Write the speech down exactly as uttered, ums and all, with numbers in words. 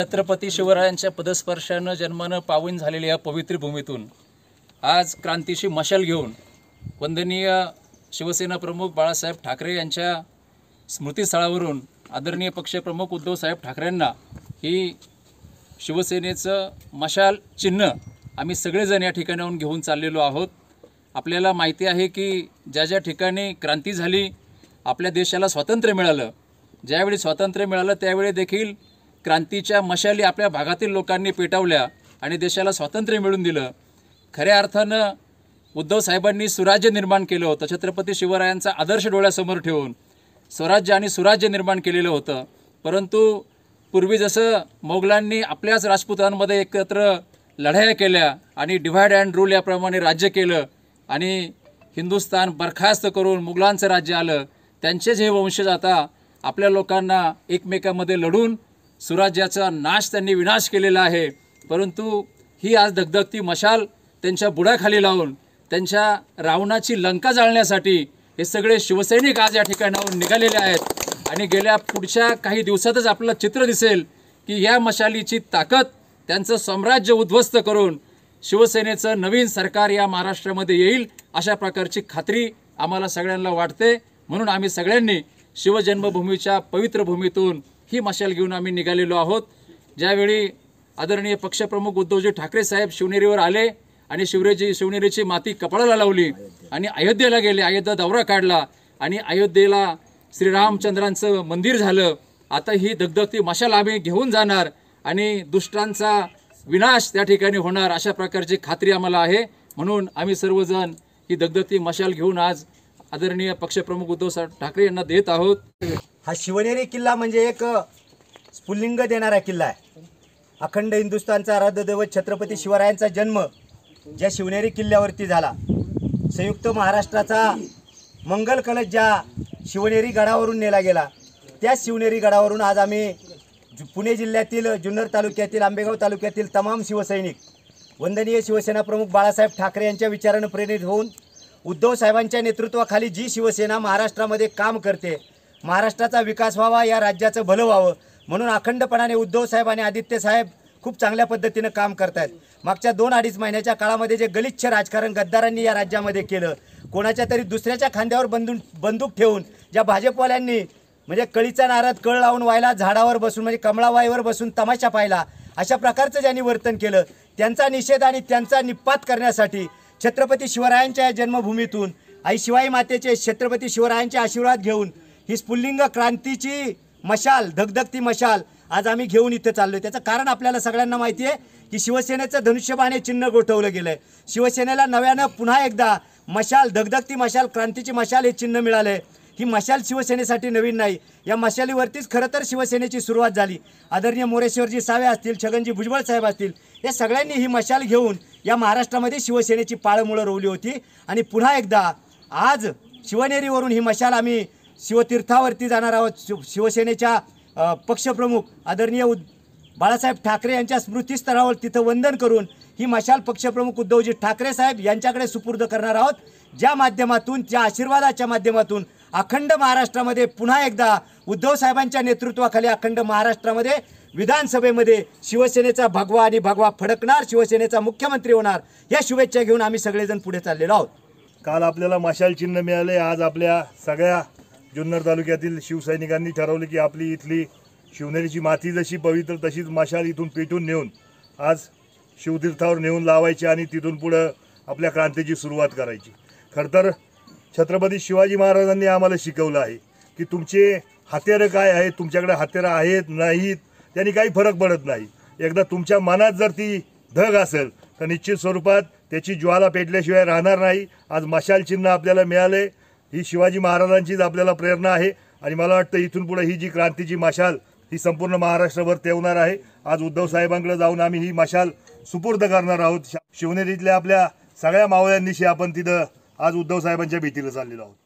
छत्रपती शिवरायांच्या पदस्पर्शानं जन्मानं पावन झालेल्या या पवित्र भूमीतून आज क्रांतीची मशाल घेऊन वंदनीय शिवसेना प्रमुख बाळासाहेब ठाकरे यांच्या स्मृतीस्थळावरून आदरणीय पक्षप्रमुख उद्धव साहेब ठाकरेंना ही शिवसेनेचं मशाल चिन्ह आम्ही सगळेजण या ठिकाणाहून घेऊन चाललेलो आहोत। आपल्याला माहिती आहे की ज्या ज्या ठिकाणी क्रांती झाली, आपल्या देशाला स्वातंत्र्य मिळालं, ज्यावेळी स्वातंत्र्य मिळालं त्यावेळी देखील क्रांतीच्या मशाली आपल्या भागातील लोकांनी पेटवल्या आणि देशाला स्वातंत्र्य मिळवून दिलं। खऱ्या अर्थानं उद्धव साहेबांनी सुराज्य निर्माण केलं होतं। छत्रपती शिवरायांचा आदर्श डोळ्यासमोर ठेवून स्वराज्य आणि सुराज्य निर्माण केलेलं होतं। परंतु पूर्वी जसं मोगलांनी आपल्याच राजपुतांमध्ये एकत्र लढाया केल्या आणि डिव्हाइड अँड रूल याप्रमाणे राज्य केलं आणि हिंदुस्थान बरखास्त करून मुघलांचं राज्य आलं, त्यांचेच हे वंशज आता आपल्या लोकांना एकमेकांमध्ये लढून सुराज्याचा नाश त्यांनी विनाश केलेला आहे। परंतु ही आज धगधगती मशाल त्यांच्या बुडाखाली लावून त्यांच्या रावणाची लंका जाळण्यासाठी हे सगळे शिवसैनिक आज या ठिकाणाहून निघालेले आहेत आणि गेल्या पुढच्या काही दिवसातच आपल्याला चित्र दिसेल की या मशालीची ताकद त्यांचं साम्राज्य उद्ध्वस्त करून शिवसेनेचं नवीन सरकार या महाराष्ट्रामध्ये येईल अशा प्रकारची खात्री आम्हाला सगळ्यांना वाटते। म्हणून आम्ही सगळ्यांनी शिवजन्मभूमीच्या पवित्र भूमीतून ही मशाल घेऊन आम्ही निघालेलो आहोत। ज्यावेळी आदरणीय पक्षप्रमुख उद्धवजी ठाकरे साहेब शिवनेरीवर आले आणि शिवरेची शिवनेरीची माती कपाळाला लावली आणि अयोध्येला गेले, अयोध्या दौरा काढला आणि अयोध्येला श्रीरामचंद्रांचं मंदिर झालं। आता ही धगधगती मशाल आम्ही घेऊन जाणार आणि दुष्टांचा विनाश त्या ठिकाणी होणार अशा प्रकारची खात्री आम्हाला आहे। म्हणून आम्ही सर्वजण ही धगधगती मशाल घेऊन आज आदरणीय पक्षप्रमुख उद्धव ठाकरे यांना देत आहोत। हा शिवनेरी किल्ला म्हणजे एक स्फुल्लिंग देणारा किल्ला आहे। अखंड हिंदुस्थानचा आराध्यदैवत छत्रपती शिवरायांचा जन्म ज्या शिवनेरी किल्ल्यावरती झाला, संयुक्त महाराष्ट्राचा मंगल कलश ज्या शिवनेरी गडावरून नेला गेला, त्या शिवनेरी गडावरून आज आम्ही पुणे जिल्ह्यातील जुन्नर तालुक्यातील आंबेगाव तालुक्यातील तमाम शिवसैनिक वंदनीय शिवसेना प्रमुख बाळासाहेब ठाकरे यांच्या विचारानं प्रेरित होऊन उद्धव साहेबांच्या नेतृत्वाखाली जी शिवसेना महाराष्ट्रामध्ये काम करते, महाराष्ट्राचा विकास व्हावा, या राज्याचं भलं व्हावं म्हणून अखंडपणाने उद्धव साहेब आणि आदित्य साहेब खूप चांगल्या पद्धतीनं काम करतात। मागच्या दोन अडीच महिन्याच्या काळामध्ये जे गलिच्छ राजकारण गद्दारांनी या राज्यामध्ये केलं, कोणाच्या तरी दुसऱ्याच्या खांद्यावर बंदूक बंदूक ठेवून ज्या भाजपवाल्यांनी म्हणजे कळीचा नारद कळ लावून व्हायला झाडावर बसून म्हणजे कमळाबाईवर बसून तमाशा पाहिला, अशा प्रकारचं ज्यांनी वर्तन केलं त्यांचा निषेध आणि त्यांचा निपात करण्यासाठी छत्रपती शिवरायांच्या जन्मभूमीतून आई शिवाई मातेचे छत्रपती शिवरायांचे आशीर्वाद घेऊन ही स्फुल्लिंग क्रांतीची मशाल धगधगती मशाल आज आम्ही घेऊन इथं चाललोय। त्याचं कारण आपल्याला सगळ्यांना माहिती आहे की शिवसेनेचं धनुष्यबाण हे चिन्ह गोठवलं गेलं आहे। शिवसेनेला नव्यानं पुन्हा एकदा मशाल धगधगती मशाल क्रांतीची मशाल हे चिन्ह मिळालं आहे। ही मशाल शिवसेनेसाठी नवीन नाही, या मशालीवरतीच खरं तर शिवसेनेची सुरुवात झाली। आदरणीय मोरेश्वरजी सावे असतील, छगनजी भुजबळ साहेब असतील, या सगळ्यांनी ही मशाल घेऊन या महाराष्ट्रामध्ये शिवसेनेची पाळंमुळं रोवली होती आणि पुन्हा एकदा आज शिवनेरीवरून ही मशाल आम्ही शिवतीर्थावरती जाणार आहोत। शिवसेनेच्या पक्षप्रमुख आदरणीय बाळासाहेब ठाकरे यांच्या स्मृतीस्थळावर तिथं वंदन करून ही मशाल पक्षप्रमुख उद्धवजी ठाकरे साहेब यांच्याकडे सुपूर्द करणार आहोत, ज्या माध्यमातून त्या आशीर्वादाच्या माध्यमातून अखंड महाराष्ट्रामध्ये पुन्हा एकदा उद्धव साहेबांच्या नेतृत्वाखाली अखंड महाराष्ट्रामध्ये विधानसभेमध्ये शिवसेनेचा भगवा आणि भगवा फडकणार, शिवसेनेचा मुख्यमंत्री होणार, या शुभेच्छा घेऊन आम्ही सगळेजण पुढे चाललेलो आहोत। काल आपल्याला मशाल चिन्ह मिळाले, आज आपल्या सगळ्या जुन्नर तालुक्यातील शिवसैनिकांनी ठरवले की आपली इथली शिवनेरीची माती जशी पवित्र तशीच मशाल इथून पेटून नेऊन आज शिवतीर्थावर नेऊन लावायची आणि तिथून पुढं आपल्या क्रांतीची सुरुवात करायची। खरं तर छत्रपती शिवाजी महाराजांनी आम्हाला शिकवलं आहे की तुमचे हत्यारं काय आहेत, तुमच्याकडे हत्यारं आहेत नाहीत त्यांनी काही फरक पडत नाही। एकदा तुमच्या मनात जर ती धग असेल तर निश्चित स्वरूपात त्याची ज्वाला पेटल्याशिवाय राहणार नाही। आज मशाल चिन्ह आपल्याला मिळाले, ही शिवाजी महाराजांचीच आपल्याला प्रेरणा आहे आणि मला वाटतं इथून पुढे ही जी क्रांतीची मशाल ही संपूर्ण महाराष्ट्रभर तेवणार आहे। आज उद्धव साहेबांकडे जाऊन आम्ही ही मशाल सुपूर्द करणार आहोत। शिवनेरीतल्या आपल्या सगळ्या मावळ्यांनिशी आपण तिथं आज उद्धव साहेबांच्या भेटीला चाललेलो आहोत।